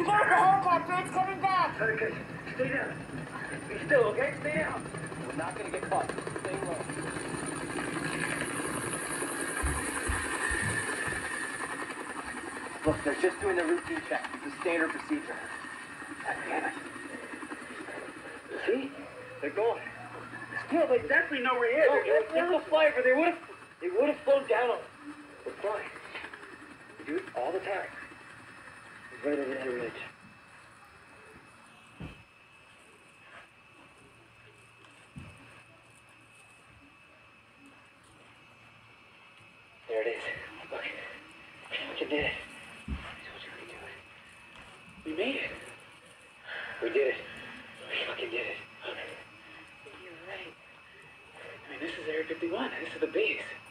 You got the helicopter, it's coming back. Okay, stay down. Be still, okay? Stay down. We're not gonna get caught. Stay low. Look, they're just doing the routine check. It's a standard procedure. God damn it. See? They're going. Still, they definitely know we're here. They're gonna fly over. They would have flown down on us. We're flying. We do it all the time. It's right over that ridge. There it is. Look. We did it. I told you we could do it. We made it. We did it. We fucking did it. You're right. I mean, this is Area 51. This is the base.